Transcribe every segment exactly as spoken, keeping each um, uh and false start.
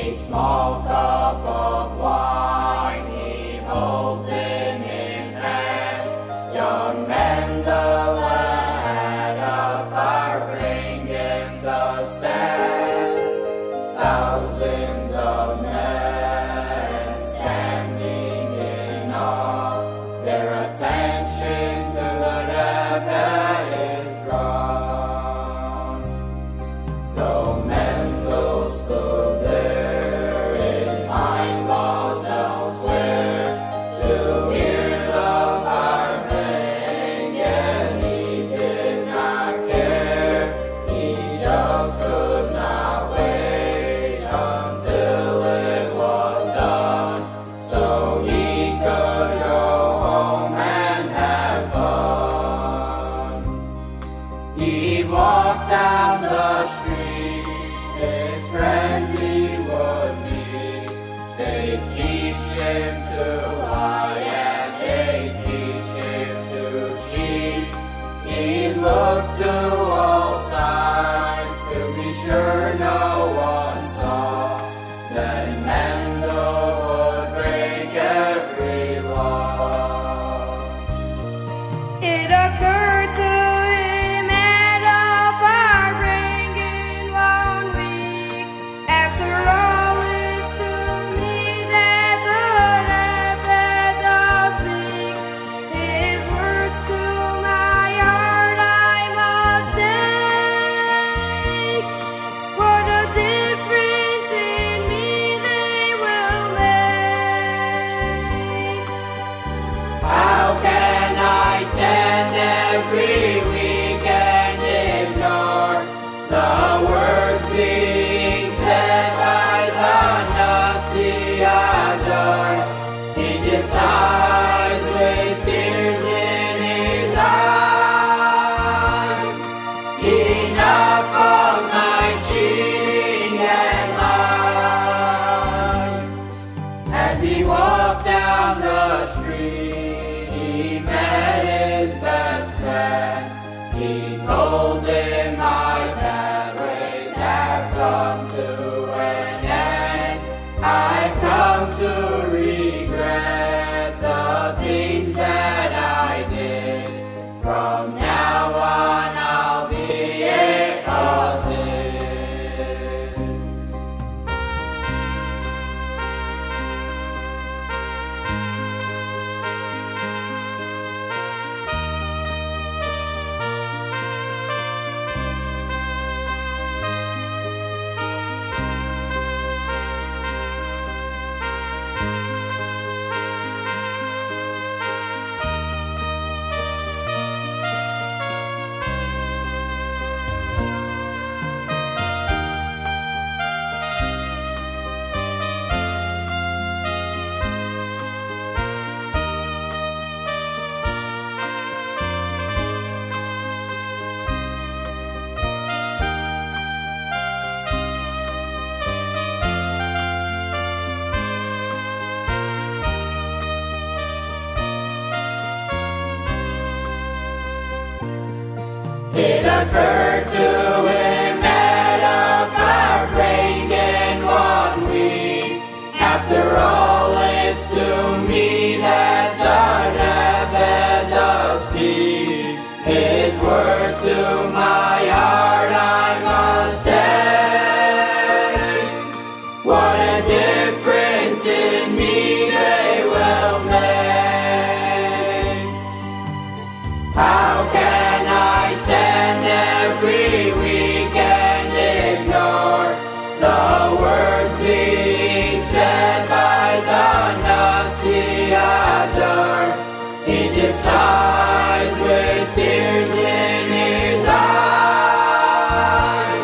A small cup of wine he holds in his hand. Young Mendel had a fire ring in the stand. Thousands of men standing in awe, their attention to the rebel is drawn. Though Mendel stood there, his mind was elsewhere, to hear the fire ring, and he did not care. He just could not wait until it was done, so he could go home and have fun. He'd walk down the street, his friends he would meet. They'd teach him to lie and they'd teach him to cheat. He'd look to all sides to be sure no one saw. Then Mendel would break every law. It occurred to him at a fire ring in one week. After all, it's to me that the rebel does speak. His words to my heart I must take. What a difference in me they will make. How can I stand every week and ignore the words being said by the Nasi Adar? He decides with tears in his eyes. Enough of my cheating and lies. As he walked down the street, he met his best friend. He told him my bad ways have come to an end. I've come to regret the things that I did. From now on I'll be a chassid. It occurred to him at a fire ring in one week. After all, it's to me that the rebel does speak. His words to my heart I must take. What a difference in me they will make. How can I stand every week and ignore the words being said by the Nasi Adar? He decides with tears in his eyes.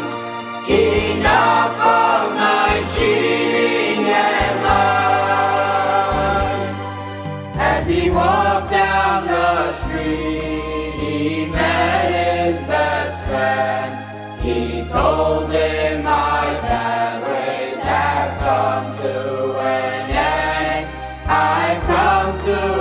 Enough of my cheating and lies. As he walked down the street, he met his best friend. He told him my bad ways have come to an end. I've come to